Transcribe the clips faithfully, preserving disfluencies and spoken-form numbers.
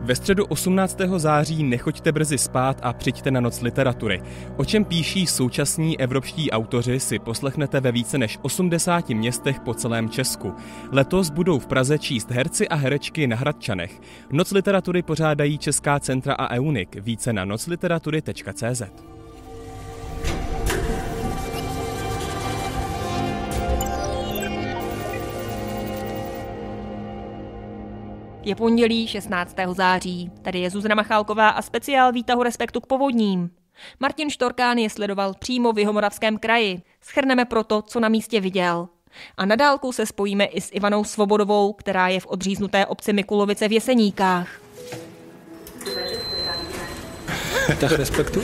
Ve středu osmnáctého září nechoďte brzy spát a přijďte na Noc literatury. O čem píší současní evropští autoři, si poslechnete ve více než osmdesáti městech po celém Česku. Letos budou v Praze číst herci a herečky na Hradčanech. Noc literatury pořádají Česká centra a Eunik. Více na nocliteratury tečka cé zet. Je pondělí šestnáctého září. Tady je Zuzana Machálková a speciál výtahu Respektu k povodním. Martin Štorkán je sledoval přímo v Jihomoravském kraji. Shrneme proto, co na místě viděl. A na dálku se spojíme i s Ivanou Svobodovou, která je v odříznuté obci Mikulovice v Jeseníkách. Výtah Respektu?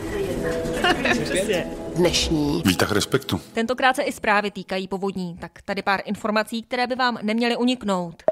Dnešní Výtah Respektu. Tentokrát se i zprávy týkají povodní, tak tady pár informací, které by vám neměly uniknout.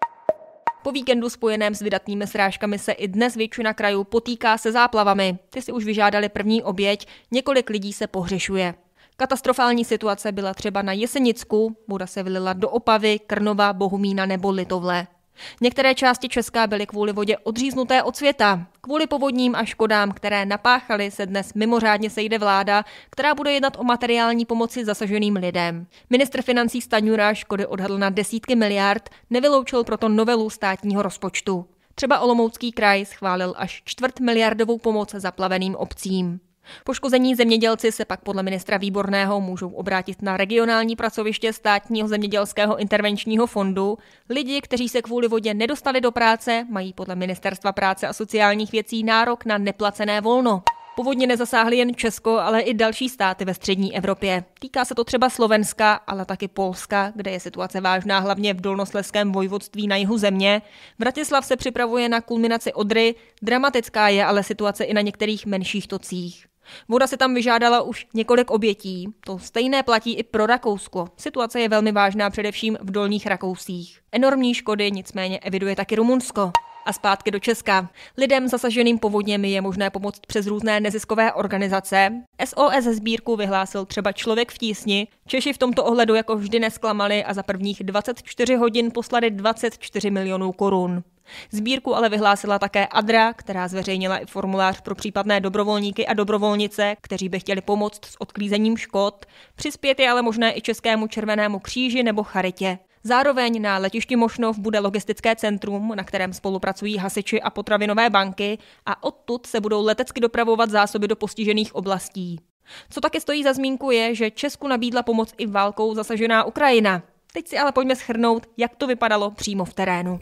Po víkendu spojeném s vydatnými srážkami se i dnes většina krajů potýká se záplavami. Ty si už vyžádali první oběť, několik lidí se pohřešuje. Katastrofální situace byla třeba na Jesenicku, voda se vylila do Opavy, Krnova, Bohumína nebo Litovle. Některé části Česka byly kvůli vodě odříznuté od světa. Kvůli povodním a škodám, které napáchaly, se dnes mimořádně sejde vláda, která bude jednat o materiální pomoci zasaženým lidem. Ministr financí Stanjura škody odhadl na desítky miliard, nevyloučil proto novelu státního rozpočtu. Třeba Olomoucký kraj schválil až čtvrt miliardovou pomoc zaplaveným obcím. Poškození zemědělci se pak podle ministra Výborného můžou obrátit na regionální pracoviště Státního zemědělského intervenčního fondu. Lidi, kteří se kvůli vodě nedostali do práce, mají podle Ministerstva práce a sociálních věcí nárok na neplacené volno. Povodně nezasáhly jen Česko, ale i další státy ve střední Evropě. Týká se to třeba Slovenska, ale taky Polska, kde je situace vážná hlavně v Dolnoslezském vojvodství na jihu země. Vratislav se připravuje na kulminaci Odry, dramatická je ale situace i na některých menších tocích. Voda se tam vyžádala už několik obětí. To stejné platí i pro Rakousko. Situace je velmi vážná především v dolních Rakousích. Enormní škody nicméně eviduje taky Rumunsko. A zpátky do Česka. Lidem zasaženým povodněmi je možné pomoct přes různé neziskové organizace. S O S sbírku vyhlásil třeba Člověk v tísni. Češi v tomto ohledu jako vždy nesklamali a za prvních dvacet čtyři hodin poslali dvacet čtyři milionů korun. Sbírku ale vyhlásila také Adra, která zveřejnila i formulář pro případné dobrovolníky a dobrovolnice, kteří by chtěli pomoct s odklízením škod. Přispět je ale možné i Českému červenému kříži nebo Charitě. Zároveň na letišti Mošnov bude logistické centrum, na kterém spolupracují hasiči a potravinové banky a odtud se budou letecky dopravovat zásoby do postižených oblastí. Co taky stojí za zmínku je, že Česku nabídla pomoc i válkou zasažená Ukrajina. Teď si ale pojďme shrnout, jak to vypadalo přímo v terénu.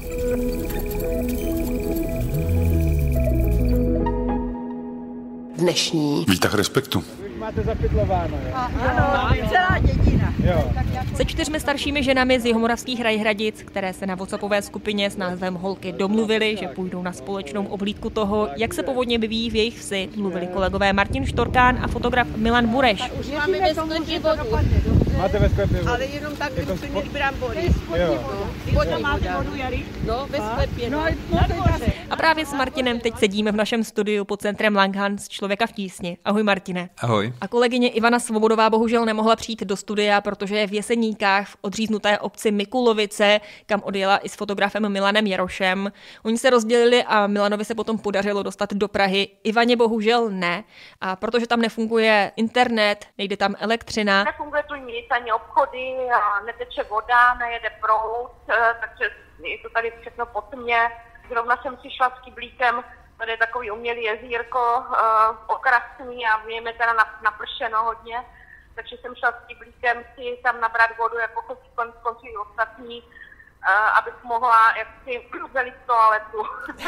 dnešní Výtah Respektu. Máte zapytlováno, jo? Ano, celá dědina. Jo. Se čtyřmi staršími ženami z Jihomoravských Hrajhradic, které se na WhatsAppové skupině s názvem Holky domluvily, že půjdou na společnou oblídku toho, jak se povodně vyvíjí v jejich vsi, mluvili kolegové Martin Štorkán a fotograf Milan Bureš. Už máme ve sklepě vodu. Máte ve sklepě vodu? Ale jenom tak Jako trochu než brambory. Jo. Voda máte vodu, Jary? No, ve sklepě. No, na dvoře. A právě s Martinem teď sedíme v našem studiu pod centrem Langhans Člověka v tísni. Ahoj Martine. Ahoj. A kolegyně Ivana Svobodová bohužel nemohla přijít do studia, protože je v Jeseníkách v odříznuté obci Mikulovice, kam odjela i s fotografem Milanem Jarošem. Oni se rozdělili a Milanovi se potom podařilo dostat do Prahy. Ivaně bohužel ne. A protože tam nefunguje internet, nejde tam elektřina. Nefunguje tu nic, ani obchody, a neteče voda, nejede proud, takže je to tady všechno pod mě. Zrovna jsem přišla s kyblíkem, tady je takový umělý jezírko, uh, okrasný a mě je teda napršeno hodně, takže jsem šla s kyblíkem si tam nabrat vodu, jako končí ostatní, uh, abych mohla jaksi zalit toaletu.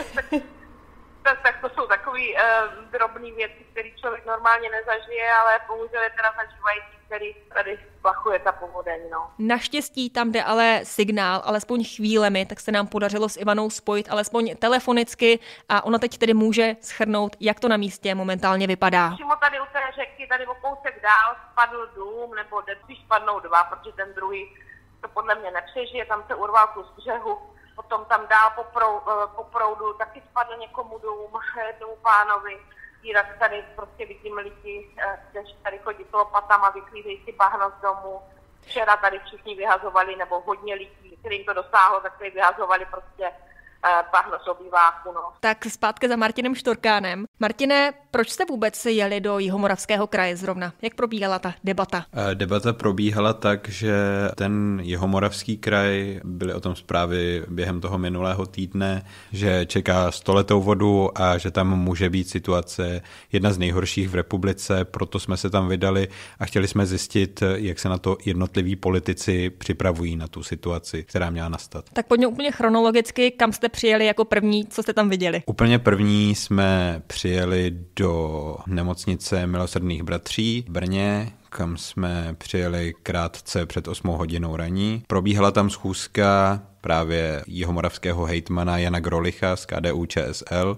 tak, tak to jsou takové uh, drobné věci, které člověk normálně nezažije, ale bohužel je teda zažívající, který tady splachuje ta povodeň. No. Naštěstí tam jde ale signál, alespoň chvílemi, tak se nám podařilo s Ivanou spojit alespoň telefonicky a ona teď tedy může shrnout, jak to na místě momentálně vypadá. Přímo tady u té řeky, tady o kousek dál spadl dům, nebo spíš spadnou dva, protože ten druhý to podle mě nepřežije, tam se urval kus břehu. Potom tam dál po, prou, po proudu taky spadl někomu dům, jednomu pánovi. Jinak tady prostě vidím lidi, kteří tady chodí s lopatama, vyklízejí si bahno z domu. Včera tady všichni vyhazovali, nebo hodně lidí, kterým to dosáhlo, tak tady vyhazovali prostě bahno z obýváku. No. Tak zpátky za Martinem Štorkánem. Martine, proč jste vůbec jeli do Jihomoravského kraje zrovna? Jak probíhala ta debata? Debata probíhala tak, že ten Jihomoravský kraj, byly o tom zprávy během toho minulého týdne, že čeká stoletou vodu a že tam může být situace jedna z nejhorších v republice, proto jsme se tam vydali a chtěli jsme zjistit, jak se na to jednotliví politici připravují na tu situaci, která měla nastat. Tak pojďme úplně chronologicky, kam jste přijeli jako první, co jste tam viděli? Úplně první jsme přijeli do nemocnice Milosrdných bratří v Brně, kam jsme přijeli krátce před osmou hodinou raní. Probíhala tam schůzka právě jihomoravského hejtmana Jana Grolicha z K D U Č S L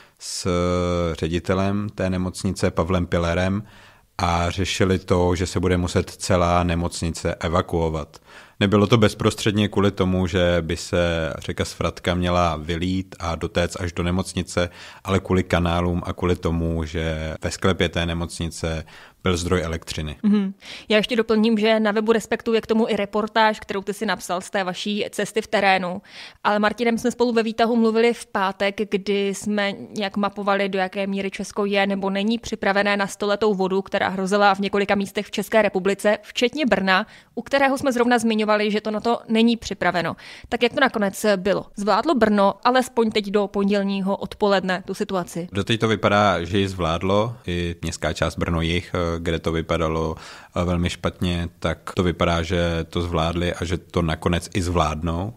s ředitelem té nemocnice Pavlem Pillerem a řešili to, že se bude muset celá nemocnice evakuovat. Nebylo to bezprostředně kvůli tomu, že by se řeka Svratka měla vylít a dotéct až do nemocnice, ale kvůli kanálům a kvůli tomu, že ve sklepě té nemocnice byl zdroj elektřiny. Mm-hmm. Já ještě doplním, že na webu Respektu je k tomu i reportáž, kterou ty si napsal z té vaší cesty v terénu. Ale Martinem jsme spolu ve výtahu mluvili v pátek, kdy jsme nějak mapovali, do jaké míry Česko je nebo není připravené na stoletou vodu, která hrozila v několika místech v České republice, včetně Brna, u kterého jsme zrovna zmiňovali, že to na to není připraveno. Tak jak to nakonec bylo? Zvládlo Brno, alespoň teď do pondělního odpoledne tu situaci? Doteď to vypadá, že ji zvládlo i městská část Brno-Jih, kde to vypadalo velmi špatně, tak to vypadá, že to zvládli a že to nakonec i zvládnou.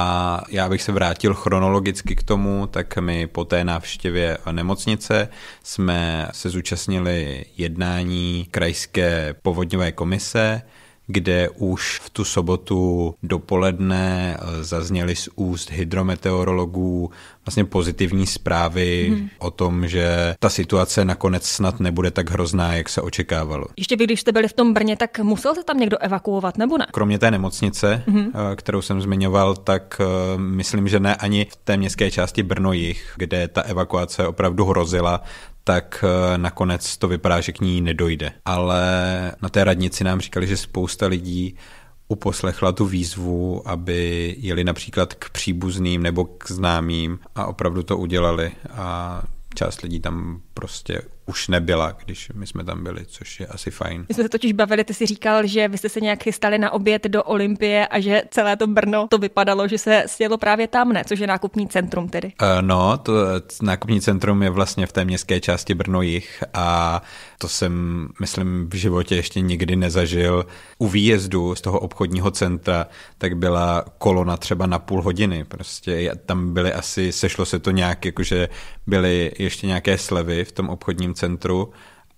A já bych se vrátil chronologicky k tomu, tak my po té návštěvě nemocnice jsme se zúčastnili jednání krajské povodňové komise, kde už v tu sobotu dopoledne zazněly z úst hydrometeorologů vlastně pozitivní zprávy hmm. o tom, že ta situace nakonec snad nebude tak hrozná, jak se očekávalo. Ještě vy, když jste byli v tom Brně, tak musel se tam někdo evakuovat, nebo ne? Kromě té nemocnice, hmm. kterou jsem zmiňoval, tak myslím, že ne ani v té městské části Brno-Jih, kde ta evakuace opravdu hrozila, tak nakonec to vypadá, že k ní nedojde. Ale na té radnici nám říkali, že spousta lidí uposlechla tu výzvu, aby jeli například k příbuzným nebo k známým a opravdu to udělali a část lidí tam prostě už nebyla, když my jsme tam byli, což je asi fajn. My jsme se totiž bavili, ty si říkal, že vy jste se nějak chystali na oběd do Olympie a že celé to Brno to vypadalo, že se sjelo právě tam, ne? Což je nákupní centrum tedy. Uh, no, to nákupní centrum je vlastně v té městské části Brno-Jih a to jsem, myslím, v životě ještě nikdy nezažil. U výjezdu z toho obchodního centra tak byla kolona třeba na půl hodiny. Prostě tam byly asi, sešlo se to nějak, jakože byly ještě nějaké slevy v tom obchodním centru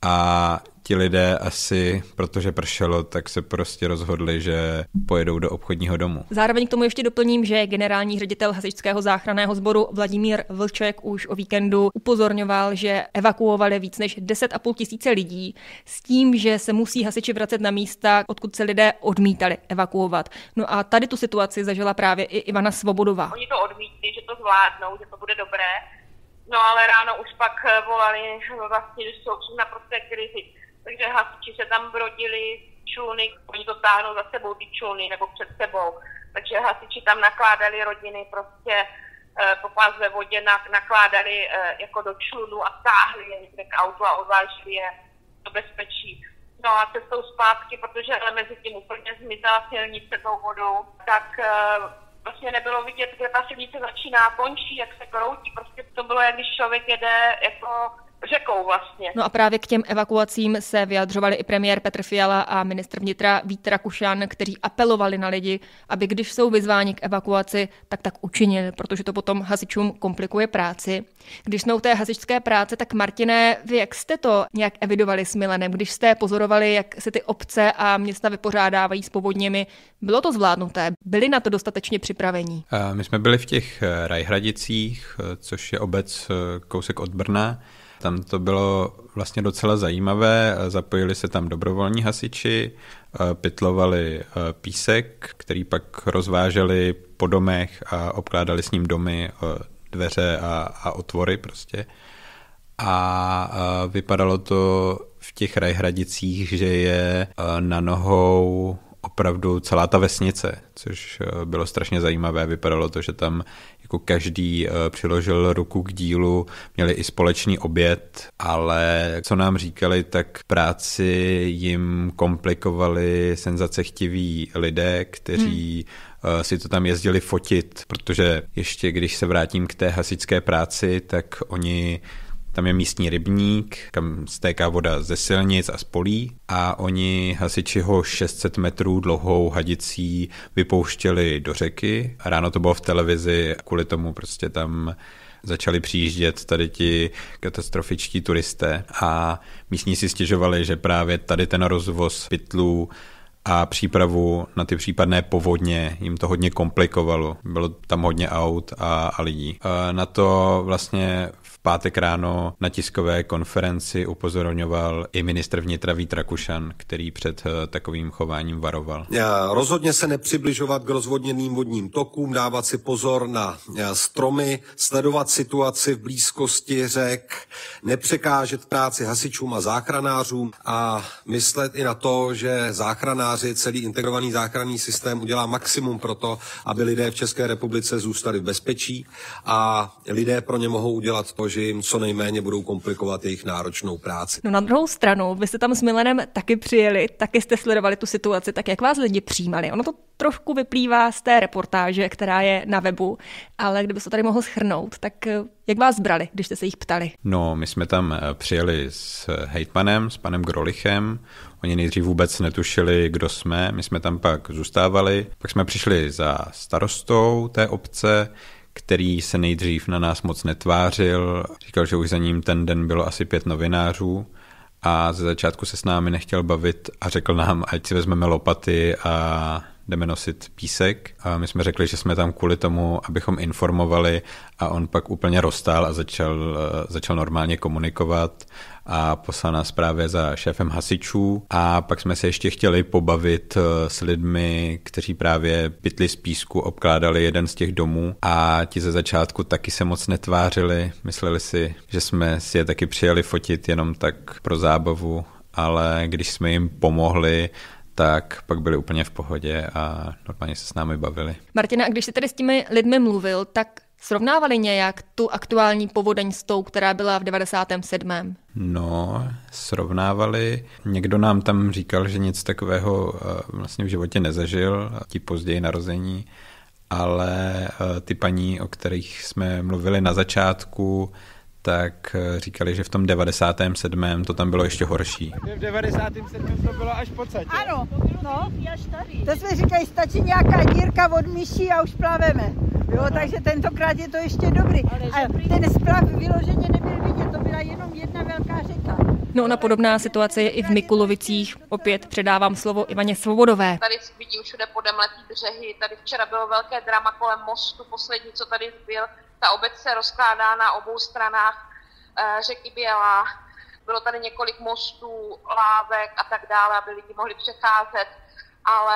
a ti lidé asi, protože pršelo, tak se prostě rozhodli, že pojedou do obchodního domu. Zároveň k tomu ještě doplním, že generální ředitel hasičského záchranného sboru Vladimír Vlček už o víkendu upozorňoval, že evakuovali víc než deset a půl tisíce lidí s tím, že se musí hasiči vracet na místa, odkud se lidé odmítali evakuovat. No a tady tu situaci zažila právě i Ivana Svobodová. Oni to odmítli, že to zvládnou, že to bude dobré. No ale ráno už pak volali vlastně, že jsou na prosté krizi. Takže hasiči se tam brodili, čluny, oni to táhnou za sebou ty čluny nebo před sebou. Takže hasiči tam nakládali rodiny prostě po pás ve vodě, nakládali jako do člunu a táhli je někde k autu a odvážili je do bezpečí. No a cestou zpátky, protože mezi tím úplně zmizela silnice tou vodou, tak vlastně nebylo vidět, kde ta silnice začíná a končí, jak se kroutí. Prostě to bylo, jak když člověk jede jako řekou vlastně. No a právě k těm evakuacím se vyjadřovali i premiér Petr Fiala a ministr vnitra Vít Rakušan, kteří apelovali na lidi, aby když jsou vyzváni k evakuaci, tak tak učinili, protože to potom hasičům komplikuje práci. Když jsme u té hasičské práce, tak Martine, vy jak jste to nějak evidovali s Milanem, když jste pozorovali, jak se ty obce a města vypořádávají s povodněmi, bylo to zvládnuté? Byli na to dostatečně připravení? My jsme byli v těch Rajhradicích, což je obec kousek od Brna. Tam to bylo vlastně docela zajímavé, zapojili se tam dobrovolní hasiči, pytlovali písek, který pak rozváželi po domech a obkládali s ním domy, dveře a, a otvory prostě. A vypadalo to v těch Rajhradicích, že je na nohou opravdu celá ta vesnice, což bylo strašně zajímavé. Vypadalo to, že tam jako každý přiložil ruku k dílu, měli i společný oběd, ale co nám říkali, tak práci jim komplikovali senzacechtiví lidé, kteří hmm. si to tam jezdili fotit, protože ještě když se vrátím k té hasičské práci, tak oni tam je místní rybník, kam stéká voda ze silnic a z polí a oni hasiči ho šest set metrů dlouhou hadicí vypouštěli do řeky. Ráno to bylo v televizi, kvůli tomu prostě tam začali přijíždět tady ti katastrofičtí turisté a místní si stěžovali, že právě tady ten rozvoz pytlů a přípravu na ty případné povodně jim to hodně komplikovalo. Bylo tam hodně aut a, a lidí. A na to vlastně v pátek ráno na tiskové konferenci upozorňoval i ministr vnitra Vít Rakušan, který před takovým chováním varoval. Rozhodně se nepřibližovat k rozvodněným vodním tokům, dávat si pozor na stromy, sledovat situaci v blízkosti řek, nepřekážet práci hasičům a záchranářům a myslet i na to, že záchranáři, celý integrovaný záchranný systém udělá maximum pro to, aby lidé v České republice zůstali v bezpečí a lidé pro ně mohou udělat to, že jim co nejméně budou komplikovat jejich náročnou práci. No na druhou stranu, vy jste tam s Milanem taky přijeli, taky jste sledovali tu situaci, tak jak vás lidi přijímali? Ono to trošku vyplývá z té reportáže, která je na webu, ale kdyby se tady mohl shrnout, tak jak vás brali, když jste se jich ptali? No, my jsme tam přijeli s hejtmanem, s panem Grolichem. Oni nejdřív vůbec netušili, kdo jsme, my jsme tam pak zůstávali. Pak jsme přišli za starostou té obce, který se nejdřív na nás moc netvářil. Říkal, že už za ním ten den bylo asi pět novinářů a ze začátku se s námi nechtěl bavit a řekl nám, ať si vezmeme lopaty a jdeme nosit písek. A my jsme řekli, že jsme tam kvůli tomu, abychom informovali a on pak úplně roztál a začal, začal normálně komunikovat a poslal nás právě za šéfem hasičů a pak jsme se ještě chtěli pobavit s lidmi, kteří právě pytli z písku, obkládali jeden z těch domů a ti ze začátku taky se moc netvářili, mysleli si, že jsme si je taky přijeli fotit jenom tak pro zábavu, ale když jsme jim pomohli, tak pak byli úplně v pohodě a normálně se s námi bavili. Martina, a když jsi tady s těmi lidmi mluvil, tak srovnávali nějak tu aktuální povodeň s tou, která byla v devadesátém sedmém? No, srovnávali. Někdo nám tam říkal, že nic takového vlastně v životě nezažil, ti později narození, ale ty paní, o kterých jsme mluvili na začátku, tak říkali, že v tom devadesátém sedmém to tam bylo ještě horší. V devadesátém sedmém to bylo až podstatě. Ano, no, to jsme říkali, stačí nějaká dírka od myší a už plaveme. Jo, takže tentokrát je to ještě dobrý. A ten splav vyloženě nebyl vidět, to byla jenom jedna velká řeka. No, na podobná situace je i v Mikulovicích. Opět předávám slovo Ivaně Svobodové. Tady vidím všude podemletý břehy, tady včera bylo velké drama kolem mostu, poslední, co tady byl. Ta obec se rozkládá na obou stranách e, řeky Bělá. Bylo tady několik mostů, lávek a tak dále, aby lidi mohli přecházet. Ale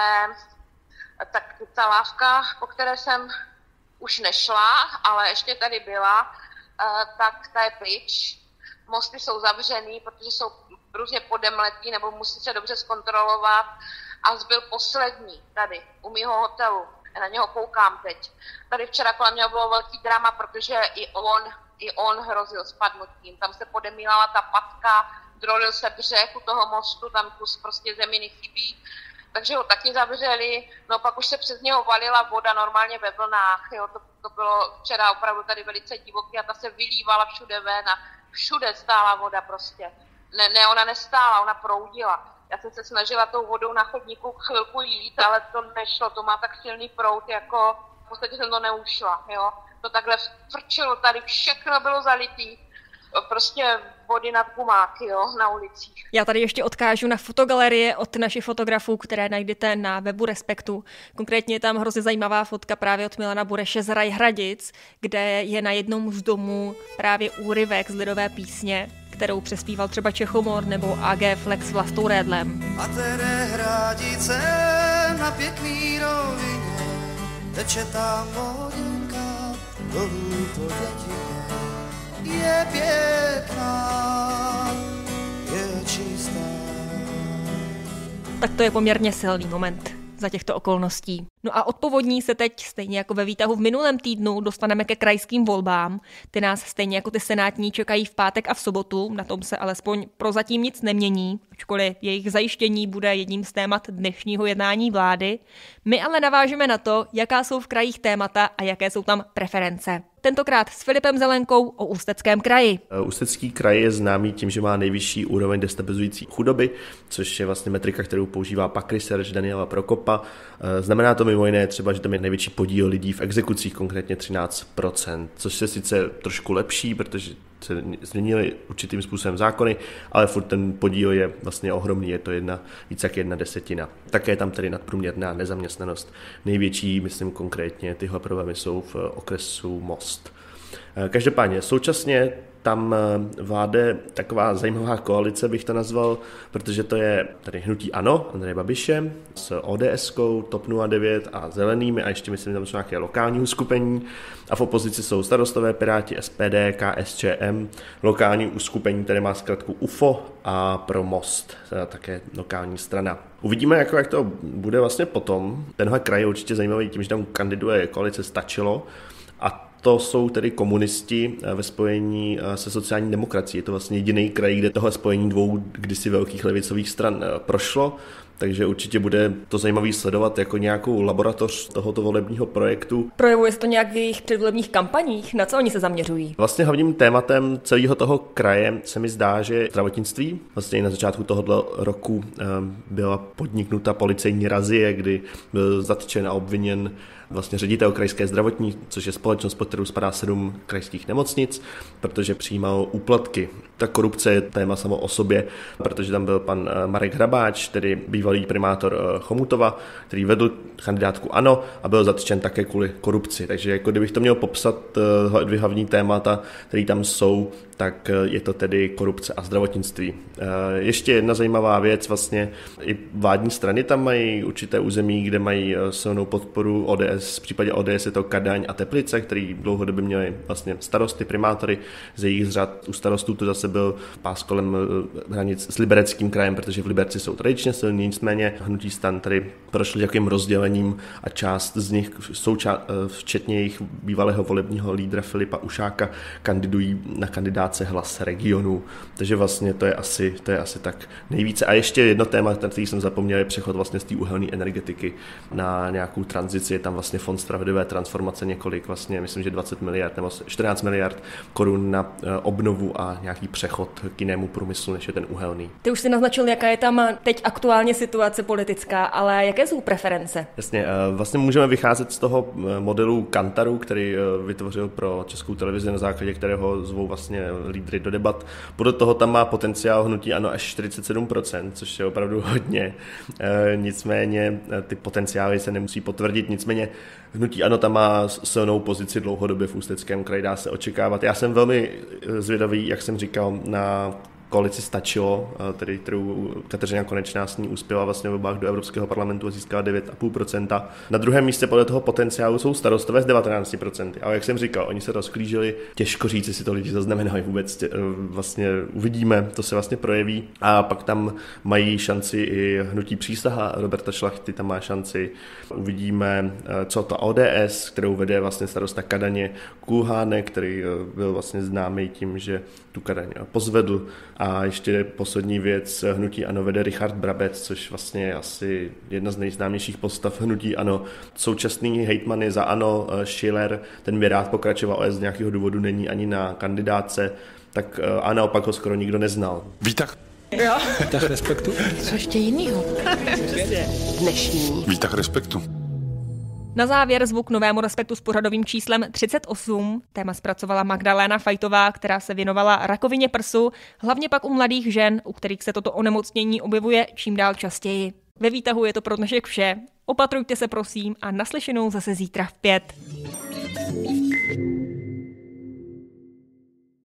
tak ta lávka, po které jsem už nešla, ale ještě tady byla, e, tak ta je pryč. Mosty jsou zavřený, protože jsou různě podemletí, nebo musí se dobře zkontrolovat. A zbyl poslední tady, u mýho hotelu. Na něho koukám teď. Tady včera kolem něho bylo velký drama, protože i on, i on hrozil spadnutím. Tam se podemílala ta patka, drolil se břeh u toho mostu, tam kus prostě zeminy chybí. Takže ho taky zavřeli, no pak už se přes něho valila voda normálně ve vlnách. Jo. To, to bylo včera opravdu tady velice divoké a ta se vylívala všude ven a všude stála voda prostě. Ne, ne, ona nestála, ona proudila. Já jsem se snažila tou vodou na chodníku chvilku jít, ale to nešlo, to má tak silný proud, jako v podstatě jsem to neušla, jo. To takhle frčilo tady, všechno bylo zalitý, prostě vody nad gumáky, jo, na ulicích. Já tady ještě odkážu na fotogalerie od našich fotografů, které najdete na webu Respektu. Konkrétně je tam hrozně zajímavá fotka právě od Milana Bureše z Rajhradic, kde je na jednom z domů právě úryvek z lidové písně, kterou přespíval třeba Čechomor nebo A G Flex s Vlastou Rédlem. A tedy Hradice na pěkný rovině, teče tam vodinka dolů po dětině. Je pěkná, je čistá. Tak to je poměrně silný moment za těchto okolností. No a od povodní se teď, stejně jako ve výtahu v minulém týdnu, dostaneme ke krajským volbám. Ty nás stejně jako ty senátní čekají v pátek a v sobotu, na tom se alespoň prozatím nic nemění, ačkoliv jejich zajištění bude jedním z témat dnešního jednání vlády. My ale navážeme na to, jaká jsou v krajích témata a jaké jsou tam preference. Tentokrát s Filipem Zelenkou o Ústeckém kraji. Ústecký kraj je známý tím, že má nejvyšší úroveň destabilizující chudoby, což je vlastně metrika, kterou používá Pak Research Daniela Prokopa. Znamená to mimo jiné třeba, že tam je největší podíl lidí v exekucích, konkrétně třináct procent, což se sice trošku lepší, protože se změnily určitým způsobem zákony, ale furt ten podíl je vlastně ohromný, je to jedna, více jak jedna desetina. Také je tam tedy nadprůměrná nezaměstnanost. Největší, myslím konkrétně, tyhle problémy jsou v okresu Most. Každopádně současně tam vládne taková zajímavá koalice, bych to nazval, protože to je tady hnutí ANO, Andreje Babiše, s ODSkou, TOP nula devět a Zelenými a ještě myslím, že tam jsou nějaké lokální uskupení. A v opozici jsou Starostové, Piráti, S P D, K S Č M, lokální uskupení, které má zkratku U F O a Pro Most, také lokální strana. Uvidíme, jako, jak to bude vlastně potom. Tenhle kraj je určitě zajímavý tím, že tam kandiduje koalice Stačilo a to jsou tedy komunisti ve spojení se sociální demokracií. Je to vlastně jediný kraj, kde tohle spojení dvou kdysi velkých levicových stran prošlo, takže určitě bude to zajímavý sledovat jako nějakou laboratoř tohoto volebního projektu. Projevuje se to nějak v jejich předvolebních kampaních? Na co oni se zaměřují? Vlastně hlavním tématem celého toho kraje se mi zdá, že zdravotnictví. Vlastně na začátku tohoto roku byla podniknuta policejní razie, kdy byl zatčen a obviněn vlastně ředitel krajské zdravotní, což je společnost, pod kterou spadá sedm krajských nemocnic, protože přijímal úplatky. Ta korupce je téma samo o sobě, protože tam byl pan Marek Hrabáč, tedy bývalý primátor Chomutova, který vedl kandidátku ANO a byl zatčen také kvůli korupci. Takže jako kdybych to měl popsat dvě hlavní témata, které tam jsou, tak je to tedy korupce a zdravotnictví. Ještě jedna zajímavá věc, vlastně i vládní strany tam mají určité území, kde mají silnou podporu O D S, v případě O D S je to Kadaň a Teplice, který dlouhodobě měli vlastně starosty, primátory z jejich řad. U starostů to zase byl pás kolem hranic s Libereckým krajem, protože v Liberci jsou tradičně silní, nicméně hnutí STAN tady prošli jakým rozdělením a část z nich, souča- včetně jejich bývalého volebního lídra Filipa Ušáka, kandidují na kandidáce Hlas regionu. Takže vlastně to je asi, to je asi tak nejvíce. A ještě jedno téma, který jsem zapomněl, je přechod vlastně z té uhelné energetiky na nějakou tranzici. Je tam vlastně fond spravedlivé transformace několik, vlastně myslím, že dvacet miliard nebo čtrnáct miliard korun na obnovu a nějaký přechod k jinému průmyslu, než je ten uhelný. Ty už si naznačil, jaká je tam teď aktuálně situace politická, ale jaké jsou preference? Jasně, vlastně můžeme vycházet z toho modelu Kantaru, který vytvořil pro Českou televizi, na základě kterého zvou vlastně lídry do debat. Podle toho tam má potenciál hnutí ANO až čtyřicet sedm procent, což je opravdu hodně. Nicméně ty potenciály se nemusí potvrdit, nicméně hnutí ANO tam má silnou pozici dlouhodobě v Ústeckém kraji, dá se očekávat. Já jsem velmi zvědavý, jak jsem říkal, na koalici Stačilo, tedy kterou Kateřina Konečná s ní uspěla vlastně v volbách do Evropského parlamentu a získala devět celá pět procenta. Na druhém místě podle toho potenciálu jsou Starostové s devatenáct procent. Ale jak jsem říkal, oni se rozklížili, těžko říct, jestli to lidi zaznamenají vůbec, vlastně uvidíme, to se vlastně projeví. A pak tam mají šanci i hnutí Přísaha Roberta Šlachty, tam má šanci. Uvidíme, co to O D S, kterou vede vlastně starosta Kadaně Kulhánek, který byl vlastně známý tím, že tu Kadaň pozvedl. A ještě poslední věc, hnutí ANO vede Richard Brabec, což vlastně je asi jedna z nejznámějších postav hnutí ANO. Současný hejtman je za ANO Schiller, ten by rád pokračoval, ale z nějakého důvodu není ani na kandidáce, tak a naopak ho skoro nikdo neznal. Výtah. Jo. Výtah respektu. Co ještě jinýho? Dnešní. Výtah respektu. Na závěr zvuk novému Respektu s pořadovým číslem třicet osm. Téma zpracovala Magdaléna Fajtová, která se věnovala rakovině prsu, hlavně pak u mladých žen, u kterých se toto onemocnění objevuje čím dál častěji. Ve výtahu je to pro dnešek vše. Opatrujte se prosím a naslyšenou zase zítra v pět.